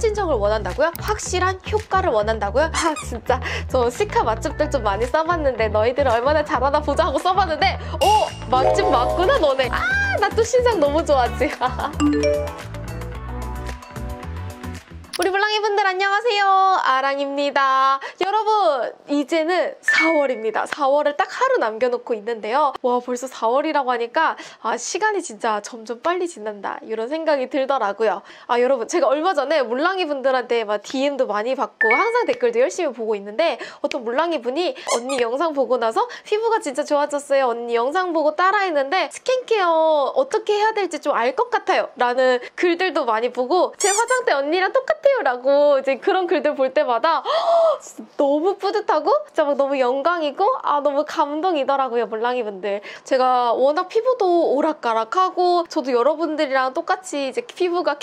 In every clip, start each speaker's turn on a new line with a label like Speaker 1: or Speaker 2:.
Speaker 1: 진정을 원한다고요? 확실한 효과를 원한다고요? 아 진짜 저 시카 맛집들 좀 많이 써봤는데 너희들은 얼마나 잘하나 보자 하고 써봤는데 맛집 맞구나 너네. 나 또 신상 너무 좋아하지. 우리 물랑이분들 안녕하세요. 아랑입니다. 여러분 이제는 4월입니다. 4월을 딱 하루 남겨놓고 있는데요. 와 벌써 4월이라고 하니까 시간이 진짜 점점 빨리 지난다 이런 생각이 들더라고요. 여러분 제가 얼마 전에 물랑이분들한테 막 DM도 많이 받고 항상 댓글도 열심히 보고 있는데 어떤 물랑이분이 언니 영상 보고 나서 피부가 진짜 좋아졌어요. 언니 영상 보고 따라했는데 스킨케어 어떻게 해야 될지 좀 알 것 같아요 라는 글들도 많이 보고 제 화장대 언니랑 똑같아요 라고 이제 그런 글들 볼 때마다 진짜 너무 뿌듯하고 진짜 막 너무 영광이고 너무 감동이더라고요. 물랑이분들 제가 워낙 피부도 오락가락하고 저도 여러분들이랑 똑같이 이제 피부가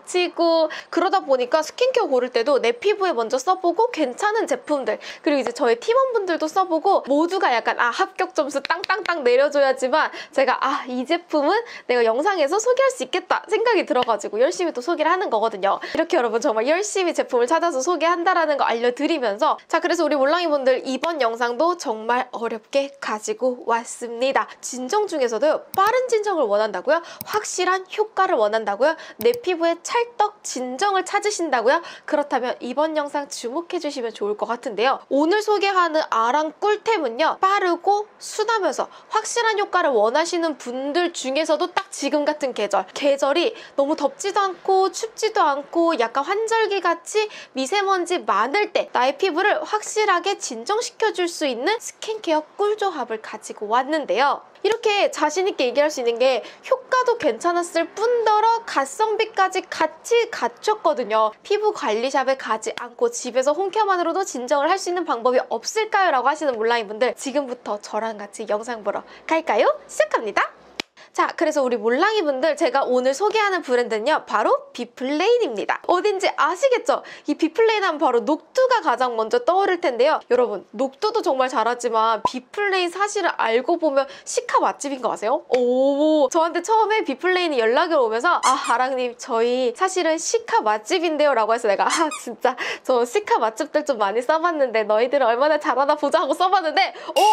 Speaker 1: 개복치고 그러다 보니까 스킨케어 고를 때도 내 피부에 먼저 써보고 괜찮은 제품들 그리고 이제 저희 팀원분들도 써보고 모두가 약간 합격 점수 땅땅땅 내려줘야지만 제가 이 제품은 내가 영상에서 소개할 수 있겠다 생각이 들어가지고 열심히 또 소개를 하는 거거든요. 이렇게 여러분 정말 열심히 제품을 찾아서 소개한다라는 거 알려드리면서 자 그래서 우리 몰랑이분들 이번 영상도 정말 어렵게 가지고 왔습니다. 진정 중에서도 빠른 진정을 원한다고요? 확실한 효과를 원한다고요? 내 피부에 찰떡 진정을 찾으신다고요? 그렇다면 이번 영상 주목해주시면 좋을 것 같은데요. 오늘 소개하는 아랑 꿀템은요. 빠르고 순하면서 확실한 효과를 원하시는 분들 중에서도 딱 지금 같은 계절이 너무 덥지도 않고 춥지도 않고 약간 환절기같이 미세먼지 많을 때 나의 피부를 확실하게 진정시켜줄 수 있는 스킨케어 꿀조합을 가지고 왔는데요. 이렇게 자신있게 얘기할 수 있는 게 효과도 괜찮았을 뿐더러 가성비까지 같이 갖췄거든요. 피부 관리샵에 가지 않고 집에서 홈케어만으로도 진정을 할 수 있는 방법이 없을까요? 라고 하시는 몰랑이분들 지금부터 저랑 같이 영상 보러 갈까요? 시작합니다. 자 그래서 우리 몰랑이분들 제가 오늘 소개하는 브랜드는요 바로 비플레인입니다. 어딘지 아시겠죠? 이 비플레인 하면 바로 녹두가 가장 먼저 떠오를 텐데요. 여러분 녹두도 정말 잘하지만 비플레인 사실을 알고 보면 시카 맛집인 거 아세요? 저한테 처음에 비플레인이 연락이 오면서 아랑님 저희 사실은 시카 맛집인데요 라고 해서 내가 진짜 저 시카 맛집들 좀 많이 써봤는데 너희들은 얼마나 잘하나 보자 하고 써봤는데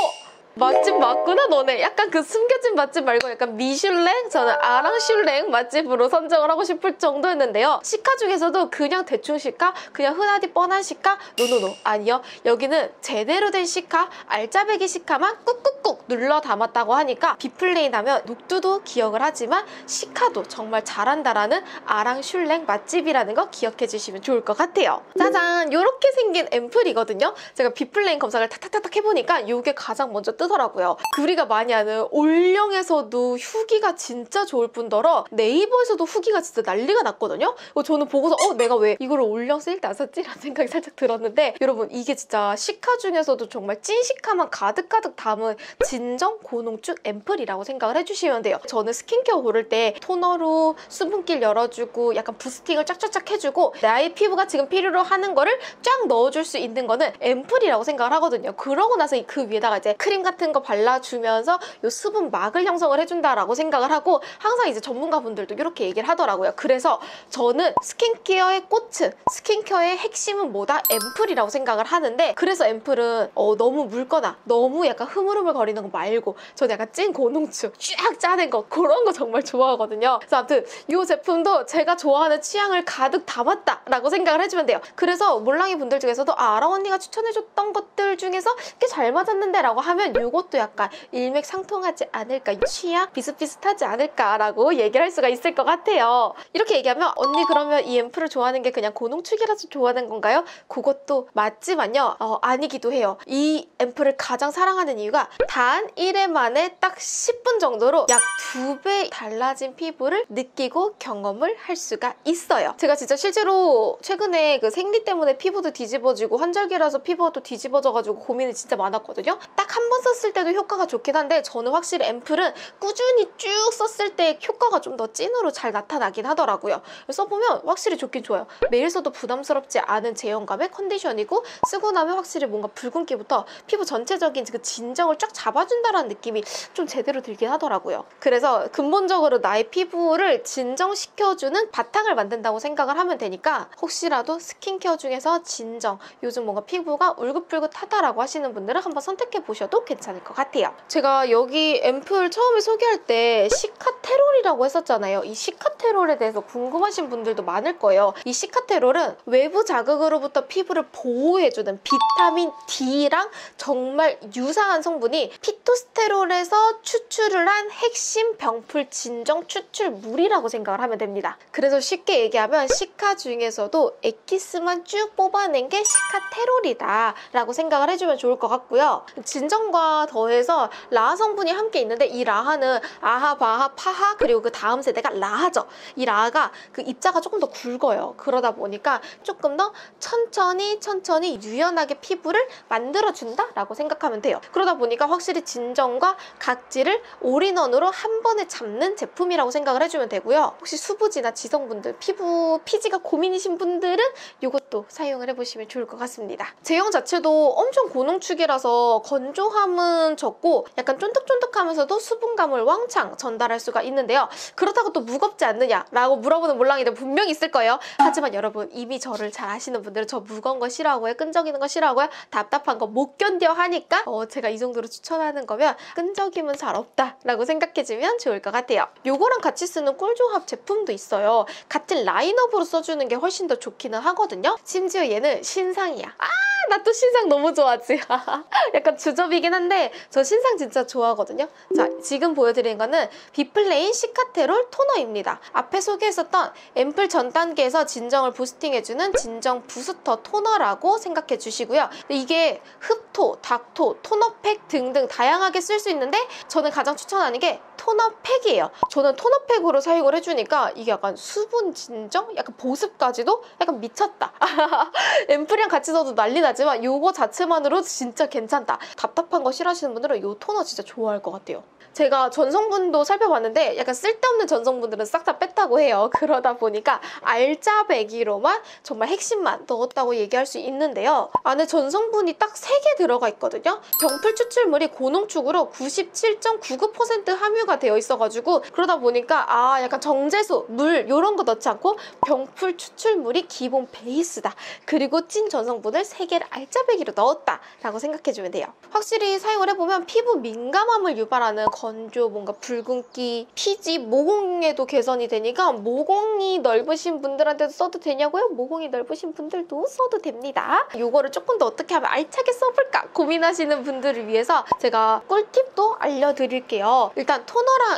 Speaker 1: 맛집 맞구나 너네. 약간 그 숨겨진 맛집 말고 약간 미슐랭? 저는 아랑슐랭 맛집으로 선정을 하고 싶을 정도였는데요. 시카 중에서도 그냥 대충 시카? 그냥 흔하디 뻔한 시카? 노노노 아니요. 여기는 제대로 된 시카, 알짜배기 시카만 꾹꾹꾹 눌러 담았다고 하니까 비플레인 하면 녹두도 기억을 하지만 시카도 정말 잘한다라는 아랑슐랭 맛집이라는 거 기억해 주시면 좋을 것 같아요. 짜잔! 이렇게 생긴 앰플이거든요. 제가 비플레인 검색을 탁탁탁탁 해보니까 이게 가장 먼저 뜨더라고요. 우리가 많이 아는 올영에서도 후기가 진짜 좋을 뿐더러 네이버에서도 후기가 진짜 난리가 났거든요. 저는 보고서 내가 왜 이거를 올영 세일 때 안 샀지? 라는 생각이 살짝 들었는데 여러분 이게 진짜 시카 중에서도 정말 찐 시카만 가득가득 담은 진정 고농축 앰플이라고 생각을 해주시면 돼요. 저는 스킨케어 고를 때 토너로 수분길 열어주고 약간 부스팅을 쫙쫙쫙 해주고 나의 피부가 지금 필요로 하는 거를 쫙 넣어줄 수 있는 거는 앰플이라고 생각을 하거든요. 그러고 나서 그 위에다가 이제 크림 같은 거 발라주면서 이 수분막을 형성을 해준다라고 생각을 하고 항상 이제 전문가분들도 이렇게 얘기를 하더라고요. 그래서 저는 스킨케어의 꽃은 스킨케어의 핵심은 뭐다? 앰플이라고 생각을 하는데 그래서 앰플은 너무 묽거나 너무 약간 흐물흐물 거리는 거 말고 저는 약간 찐 고농축 쫙 짜낸 거 그런 거 정말 좋아하거든요. 그래서 아무튼 이 제품도 제가 좋아하는 취향을 가득 담았다라고 생각을 해주면 돼요. 그래서 몰랑이 분들 중에서도 아랑 언니가 추천해줬던 것들 중에서 꽤 잘 맞았는데 라고 하면 이것도 약간 일맥상통하지 않을까 취향 비슷비슷하지 않을까라고 얘기를 할 수가 있을 것 같아요. 이렇게 얘기하면 언니 그러면 이 앰플을 좋아하는 게 그냥 고농축이라서 좋아하는 건가요? 그것도 맞지만요. 아니기도 해요. 이 앰플을 가장 사랑하는 이유가 단 1회 만에 딱 10분 정도로 약 2배 달라진 피부를 느끼고 경험을 할 수가 있어요. 제가 진짜 실제로 최근에 그 생리 때문에 피부도 뒤집어지고 환절기라서 피부가 또 뒤집어져가지고 고민이 진짜 많았거든요. 딱 한 번 썼을 썼을 때도 효과가 좋긴 한데 저는 확실히 앰플은 꾸준히 쭉 썼을 때 효과가 좀 더 찐으로 잘 나타나긴 하더라고요. 써보면 확실히 좋긴 좋아요. 매일 써도 부담스럽지 않은 제형감의 컨디션이고 쓰고 나면 확실히 뭔가 붉은기부터 피부 전체적인 그 진정을 쫙 잡아준다는 느낌이 좀 제대로 들긴 하더라고요. 그래서 근본적으로 나의 피부를 진정시켜주는 바탕을 만든다고 생각을 하면 되니까 혹시라도 스킨케어 중에서 진정, 요즘 뭔가 피부가 울긋불긋하다라고 하시는 분들은 한번 선택해 보셔도 괜찮을 것 같아요. 제가 여기 앰플 처음에 소개할 때 시카테롤이라고 했었잖아요. 이 시카테롤에 대해서 궁금하신 분들도 많을 거예요. 이 시카테롤은 외부 자극으로부터 피부를 보호해주는 비타민 D랑 정말 유사한 성분이 피토스테롤에서 추출을 한 핵심 병풀 진정 추출물이라고 생각을 하면 됩니다. 그래서 쉽게 얘기하면 시카 중에서도 엑기스만 쭉 뽑아낸 게 시카테롤이다 라고 생각을 해주면 좋을 것 같고요. 진정과 더해서 라하 성분이 함께 있는데 이 라하는 아하, 바하, 파하 그리고 그 다음 세대가 라하죠. 이 라하가 그 입자가 조금 더 굵어요. 그러다 보니까 조금 더 천천히 유연하게 피부를 만들어준다 라고 생각하면 돼요. 그러다 보니까 확실히 진정과 각질을 올인원으로 한 번에 잡는 제품이라고 생각을 해주면 되고요. 혹시 수부지나 지성분들, 피부 피지가 고민이신 분들은 이것도 사용을 해보시면 좋을 것 같습니다. 제형 자체도 엄청 고농축이라서 건조함은 적고 약간 쫀득쫀득하면서도 수분감을 왕창 전달할 수가 있는데요. 그렇다고 또 무겁지 않느냐라고 물어보는 몰랑이들 분명히 있을 거예요. 하지만 여러분 이미 저를 잘 아시는 분들은 저 무거운 거 싫어하고요. 끈적이는 거 싫어하고요. 답답한 거 못 견뎌 하니까 제가 이 정도로 추천하는 거면 끈적임은 잘 없다라고 생각해주면 좋을 것 같아요. 요거랑 같이 쓰는 꿀조합 제품도 있어요. 같은 라인업으로 써주는 게 훨씬 더 좋기는 하거든요. 심지어 얘는 신상이야. 나 또 신상 너무 좋아하지. 약간 주접이긴 한데 저 신상 진짜 좋아하거든요. 자, 지금 보여드리는 거는 비플레인 시카테롤 토너입니다. 앞에 소개했었던 앰플 전 단계에서 진정을 부스팅해주는 진정 부스터 토너라고 생각해 주시고요. 이게 흡토, 닥토, 토너팩 등등 다양하게 쓸 수 있는데 저는 가장 추천하는 게 토너팩이에요. 저는 토너팩으로 사용을 해주니까 이게 약간 수분 진정? 약간 보습까지도 약간 미쳤다. 앰플이랑 같이 써도 난리 나지만 이거 자체만으로도 진짜 괜찮다. 답답한 거 싫어하시는 분들은 이 토너 진짜 좋아할 것 같아요. 제가 전성분도 살펴봤는데 약간 쓸데없는 전성분들은 싹 다 뺐다고 해요. 그러다 보니까 알짜배기로만 정말 핵심만 넣었다고 얘기할 수 있는데요. 안에 전성분이 딱 3개 들어가 있거든요. 병풀 추출물이 고농축으로 97.99% 함유가 되어 있어가지고 그러다 보니까 약간 정제수, 물 이런 거 넣지 않고 병풀 추출물이 기본 베이스다. 그리고 찐 전성분을 3개를 알짜배기로 넣었다 라고 생각해주면 돼요. 확실히 사용을 해보면 피부 민감함을 유발하는 건조, 뭔가 붉은기, 피지, 모공에도 개선이 되니까 모공이 넓으신 분들한테도 써도 되냐고요? 모공이 넓으신 분들도 써도 됩니다. 이거를 조금 더 어떻게 하면 알차게 써볼까 고민하시는 분들을 위해서 제가 꿀팁도 알려드릴게요. 일단 토너랑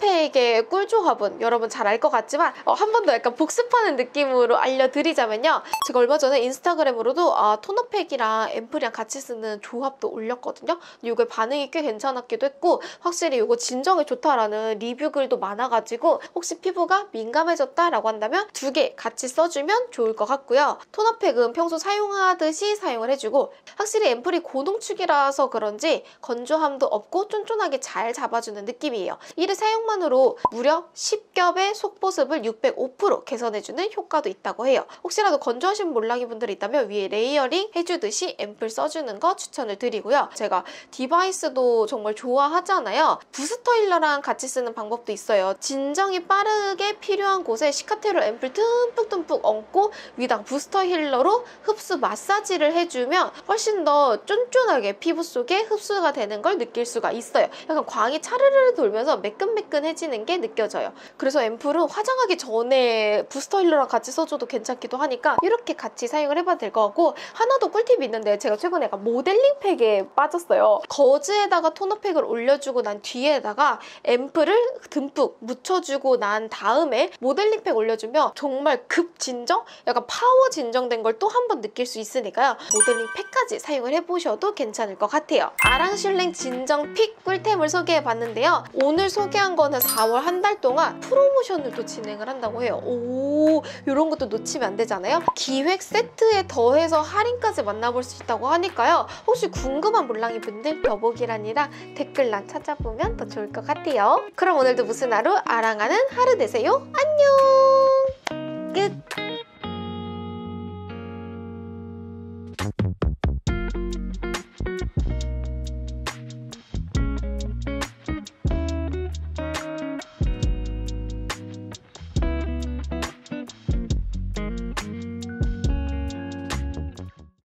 Speaker 1: 앰플팩의 꿀조합은 여러분 잘 알 것 같지만 한 번 더 약간 복습하는 느낌으로 알려드리자면요. 제가 얼마 전에 인스타그램으로도 토너팩이랑 앰플이랑 같이 쓰는 조합도 올렸거든요. 이게 반응이 꽤 괜찮았기도 했고 확실히 이거 진정에 좋다라는 리뷰 글도 많아가지고 혹시 피부가 민감해졌다라고 한다면 2개 같이 써주면 좋을 것 같고요. 토너팩은 평소 사용하듯이 사용을 해주고 확실히 앰플이 고농축이라서 그런지 건조함도 없고 쫀쫀하게 잘 잡아주는 느낌이에요. 이를 사용만으로 무려 10겹의 속보습을 605% 개선해주는 효과도 있다고 해요. 혹시라도 건조하신 몰랑이 분들이 있다면 위에 레이어링 해주듯이 앰플 써주는 거 추천을 드리고요. 제가 디바이스도 정말 좋아하잖아요. 부스터 힐러랑 같이 쓰는 방법도 있어요. 진정이 빠르게 필요한 곳에 시카테롤 앰플 듬뿍듬뿍 얹고 위에다가 부스터 힐러로 흡수 마사지를 해주면 훨씬 더 쫀쫀하게 피부 속에 흡수가 되는 걸 느낄 수가 있어요. 약간 광이 차르르 돌면서 매끈매끈해지는 게 느껴져요. 그래서 앰플은 화장하기 전에 부스터 힐러랑 같이 써줘도 괜찮기도 하니까 이렇게 같이 사용을 해봐도 될 것 같고 하나 더 꿀팁이 있는데 제가 최근에 약간 모델링 팩에 빠졌어요. 거즈에다가 토너팩을 올려주고 난 뒤에다가 앰플을 듬뿍 묻혀주고 난 다음에 모델링 팩 올려주면 정말 급 진정? 약간 파워 진정된 걸 또 한 번 느낄 수 있으니까요. 모델링 팩까지 사용을 해보셔도 괜찮을 것 같아요. 아랑슐랭 진정 픽 꿀템을 소개해봤는데요. 오늘 소개한 거는 4월 한 달 동안 프로모션을 또 진행을 한다고 해요. 오, 이런 것도 놓치면 안 되잖아요. 기획 세트에 더해서 할인까지 만나볼 수 있다고 하니까요. 혹시 궁금한 몰랑이 분들 더보기란이랑 댓글란 찾아보면 더 좋을 것 같아요. 그럼 오늘도 무슨 하루? 아랑하는 하루 되세요. 안녕! 끝!